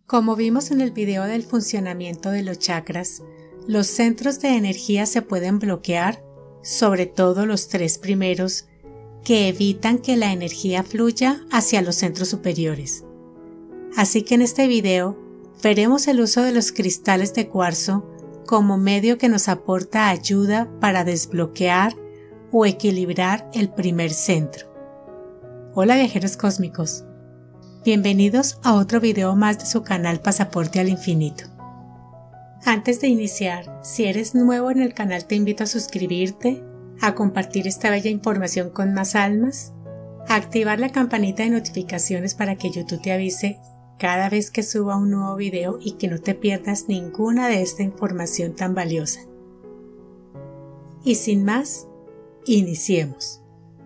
Como vimos en el video del funcionamiento de los chakras, los centros de energía se pueden bloquear, sobre todo los 3 primeros, que evitan que la energía fluya hacia los centros superiores. Así que en este video veremos el uso de los cristales de cuarzo como medio que nos aporta ayuda para desbloquear o equilibrar el primer centro. Hola viajeros cósmicos, bienvenidos a otro video más de su canal Pasaporte al Infinito. Antes de iniciar, si eres nuevo en el canal te invito a suscribirte, a compartir esta bella información con más almas, a activar la campanita de notificaciones para que YouTube te avise cada vez que suba un nuevo video y que no te pierdas ninguna de esta información tan valiosa. Y sin más, iniciemos.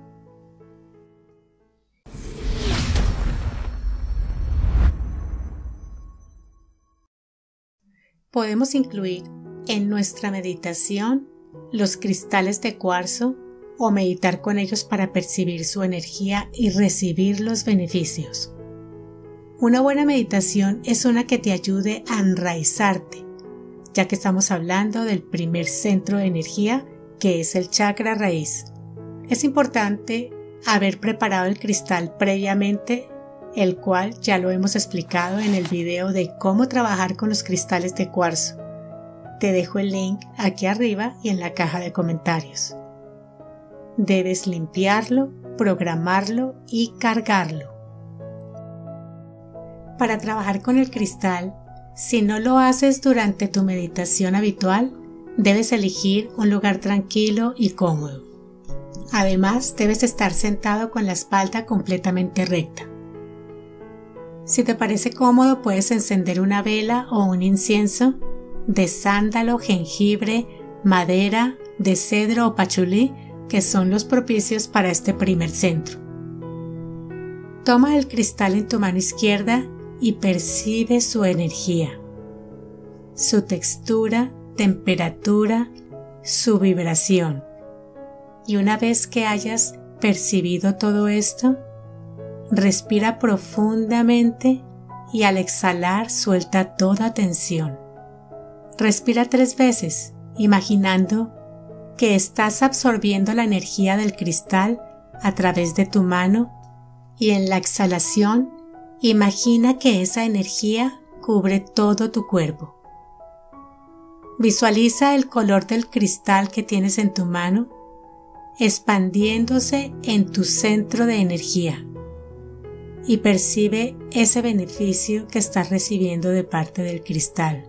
Podemos incluir en nuestra meditación los cristales de cuarzo o meditar con ellos para percibir su energía y recibir los beneficios. Una buena meditación es una que te ayude a enraizarte, ya que estamos hablando del primer centro de energía, que es el chakra raíz. Es importante haber preparado el cristal previamente, el cual ya lo hemos explicado en el video de cómo trabajar con los cristales de cuarzo. Te dejo el link aquí arriba y en la caja de comentarios. Debes limpiarlo, programarlo y cargarlo. Para trabajar con el cristal, si no lo haces durante tu meditación habitual, debes elegir un lugar tranquilo y cómodo. Además, debes estar sentado con la espalda completamente recta. Si te parece cómodo, puedes encender una vela o un incienso de sándalo, jengibre, madera, de cedro o pachulí, que son los propicios para este primer centro. Toma el cristal en tu mano izquierda y percibe su energía, su textura, temperatura, su vibración. Y una vez que hayas percibido todo esto, respira profundamente y al exhalar suelta toda tensión. Respira 3 veces, imaginando que estás absorbiendo la energía del cristal a través de tu mano y en la exhalación imagina que esa energía cubre todo tu cuerpo. Visualiza el color del cristal que tienes en tu mano expandiéndose en tu centro de energía y percibe ese beneficio que estás recibiendo de parte del cristal.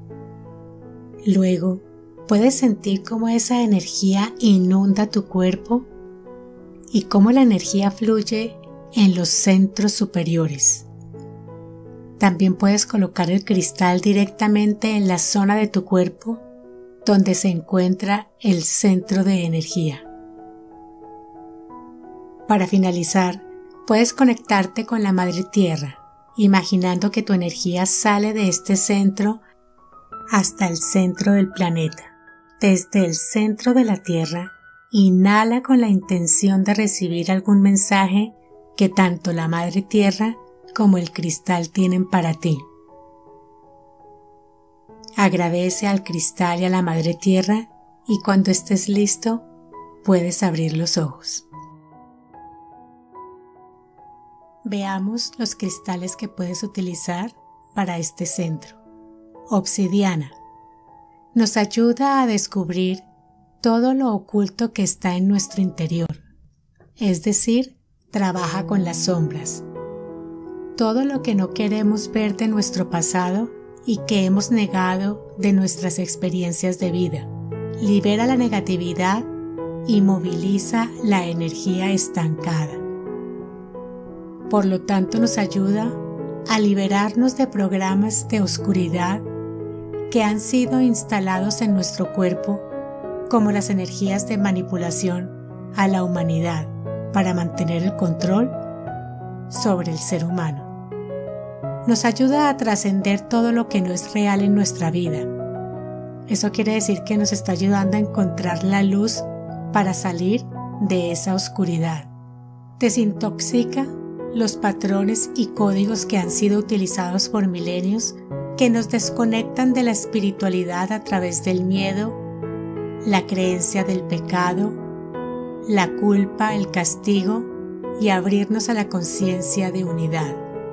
Luego, puedes sentir cómo esa energía inunda tu cuerpo y cómo la energía fluye en los centros superiores. También puedes colocar el cristal directamente en la zona de tu cuerpo donde se encuentra el centro de energía. Para finalizar, puedes conectarte con la Madre Tierra, imaginando que tu energía sale de este centro hasta el centro del planeta. Desde el centro de la Tierra, inhala con la intención de recibir algún mensaje que tanto la Madre Tierra como el cristal tienen para ti. Agradece al cristal y a la Madre Tierra y cuando estés listo, puedes abrir los ojos. Veamos los cristales que puedes utilizar para este centro. Obsidiana. Nos ayuda a descubrir todo lo oculto que está en nuestro interior, es decir, trabaja con las sombras. Todo lo que no queremos ver de nuestro pasado y que hemos negado de nuestras experiencias de vida. Libera la negatividad y moviliza la energía estancada. Por lo tanto, nos ayuda a liberarnos de programas de oscuridad que han sido instalados en nuestro cuerpo, como las energías de manipulación a la humanidad para mantener el control sobre el ser humano. Nos ayuda a trascender todo lo que no es real en nuestra vida. Eso quiere decir que nos está ayudando a encontrar la luz para salir de esa oscuridad. Desintoxica los patrones y códigos que han sido utilizados por milenios que nos desconectan de la espiritualidad a través del miedo, la creencia del pecado, la culpa, el castigo y abrirnos a la conciencia de unidad.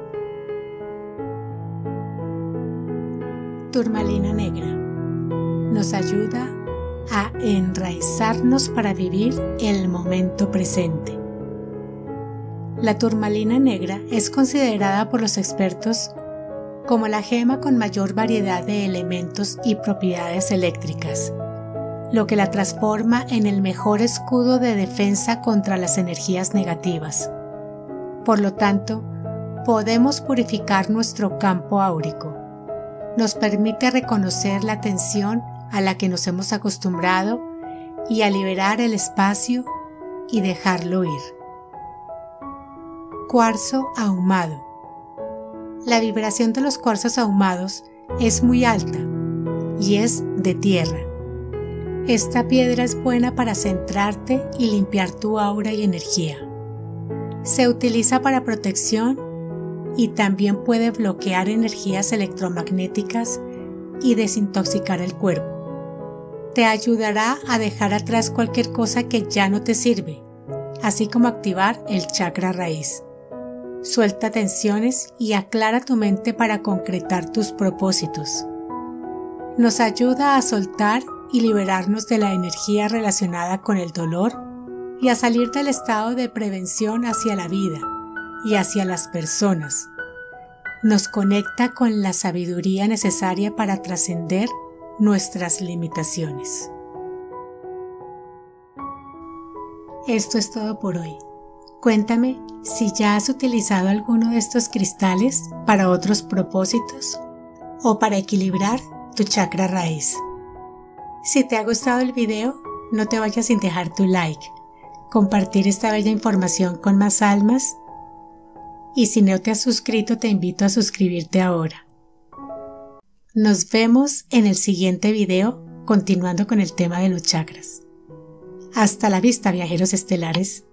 Turmalina negra nos ayuda a enraizarnos para vivir el momento presente. La turmalina negra es considerada por los expertos como la gema con mayor variedad de elementos y propiedades eléctricas, lo que la transforma en el mejor escudo de defensa contra las energías negativas. Por lo tanto, podemos purificar nuestro campo áurico. Nos permite reconocer la tensión a la que nos hemos acostumbrado y a liberar el espacio y dejarlo ir. Cuarzo ahumado. La vibración de los cuarzos ahumados es muy alta y es de tierra. Esta piedra es buena para centrarte y limpiar tu aura y energía. Se utiliza para protección y también puede bloquear energías electromagnéticas y desintoxicar el cuerpo. Te ayudará a dejar atrás cualquier cosa que ya no te sirve, así como activar el chakra raíz. Suelta tensiones y aclara tu mente para concretar tus propósitos. Nos ayuda a soltar y liberarnos de la energía relacionada con el dolor y a salir del estado de prevención hacia la vida y hacia las personas. Nos conecta con la sabiduría necesaria para trascender nuestras limitaciones. Esto es todo por hoy. Cuéntame si ya has utilizado alguno de estos cristales para otros propósitos o para equilibrar tu chakra raíz. Si te ha gustado el video, no te vayas sin dejar tu like, compartir esta bella información con más almas y si no te has suscrito te invito a suscribirte ahora. Nos vemos en el siguiente video continuando con el tema de los chakras. Hasta la vista, viajeros estelares.